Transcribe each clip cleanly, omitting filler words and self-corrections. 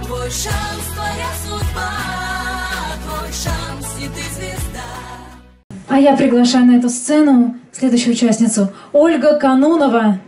Твой шанс, твоя судьба, твой шанс, и ты звезда. А я приглашаю на эту сцену следующую участницу Ольга Канунова.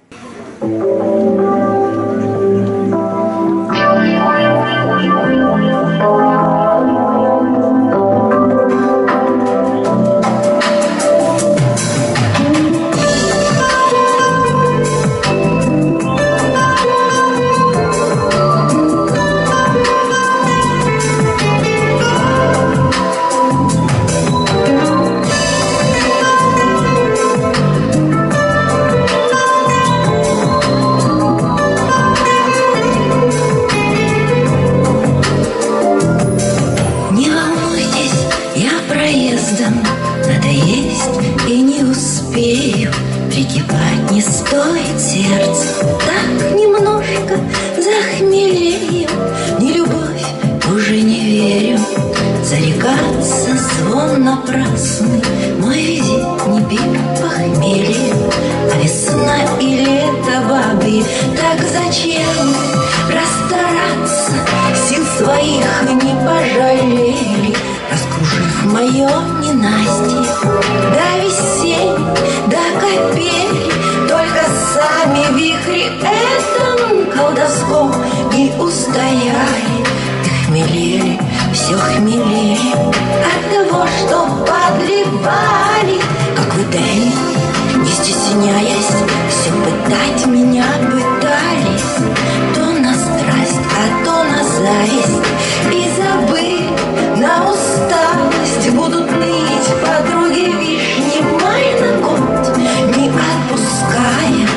Надоесть и не успею, прикипать не стоит сердце. Так немножко захмелею, не любовь, уже не верю. Зарекаться звон напрасный, мой визит не пик похмелье. А весна и лето бабы, так зачем расстараться? Сил своих не пожалели, раскружив мое ненастье. До весенней, до капели, только сами вихри этом колдовском не устояли. И хмелели, все хмелели от того, что подливали, как в Эдеме, не стесняясь, все пытать меня пытались. То на страсть, а то на зависть, и забыв на усталость, будут ныть подруги вишни май на год, не отпуская.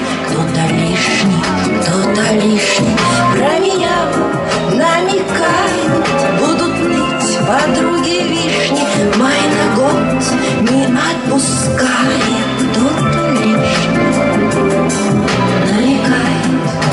Кто-то лишний про меня намекает. Будут ныть подруги вишни май на год, не отпуская. Кто-то лишний намекает.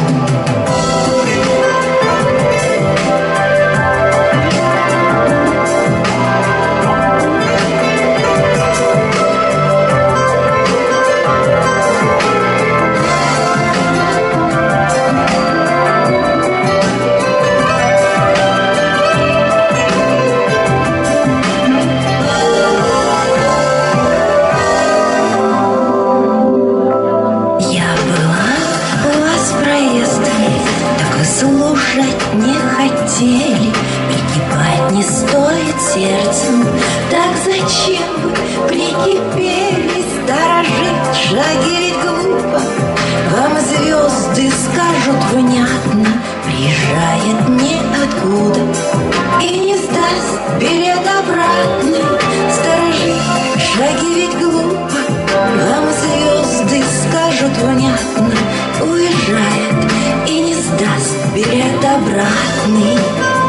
Слушать не хотели, прикипать не стоит сердцем. Так зачем вы прикипели, сторожить шаги ведь глупо. Вам звезды скажут внятно, приезжает ниоткуда и не сдаст билет обратный. Сторожить шаги ведь глупо. Вам звезды скажут внятно, уезжает и не сдаст билет обратный.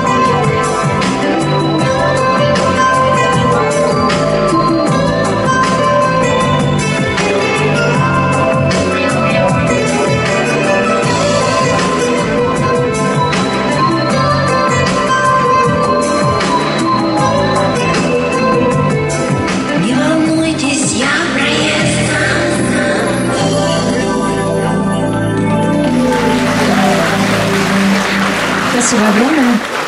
Не волнуйтесь, я проезд. Спасибо огромное.